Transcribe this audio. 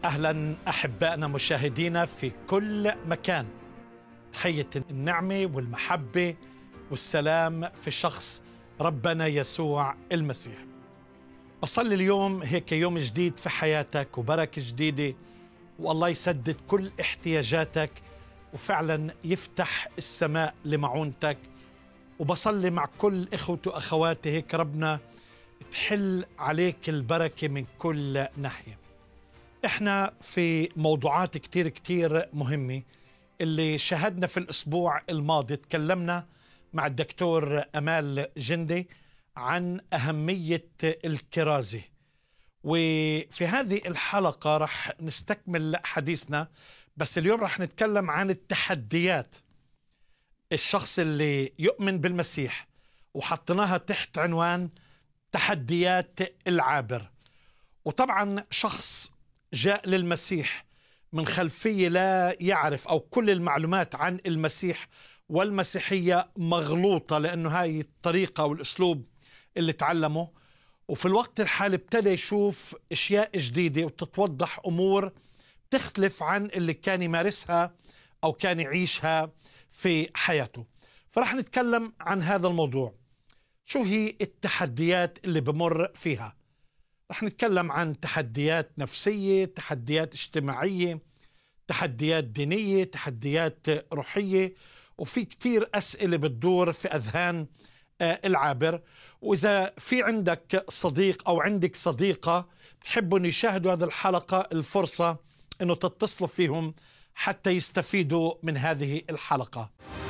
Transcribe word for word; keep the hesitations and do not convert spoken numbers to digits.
أهلا أحبائنا مشاهدينا في كل مكان. تحية النعمة والمحبة والسلام في شخص ربنا يسوع المسيح. بصلي اليوم هيك يوم جديد في حياتك وبركة جديدة، والله يسدد كل احتياجاتك وفعلا يفتح السماء لمعونتك. وبصلي مع كل إخوتي وأخواتي هيك ربنا تحل عليك البركة من كل ناحية. احنا في موضوعات كتير كتير مهمة اللي شاهدنا في الأسبوع الماضي. تكلمنا مع الدكتور أمال جندي عن أهمية الكرازة، وفي هذه الحلقة رح نستكمل حديثنا، بس اليوم رح نتكلم عن التحديات. الشخص اللي يؤمن بالمسيح وحطيناها تحت عنوان تحديات العابر. وطبعا شخص جاء للمسيح من خلفية لا يعرف أو كل المعلومات عن المسيح والمسيحية مغلوطة، لأنه هاي الطريقة والأسلوب اللي تعلمه، وفي الوقت الحالي ابتدى يشوف أشياء جديدة وتتوضح أمور تختلف عن اللي كان يمارسها أو كان يعيشها في حياته. فرح نتكلم عن هذا الموضوع. شو هي التحديات اللي بمر فيها؟ رح نتكلم عن تحديات نفسية، تحديات اجتماعية، تحديات دينية، تحديات روحية، وفي كتير أسئلة بتدور في أذهان العابر. وإذا في عندك صديق أو عندك صديقة تحبوا أن يشاهدوا هذه الحلقة، الفرصة أنه تتصلوا فيهم حتى يستفيدوا من هذه الحلقة.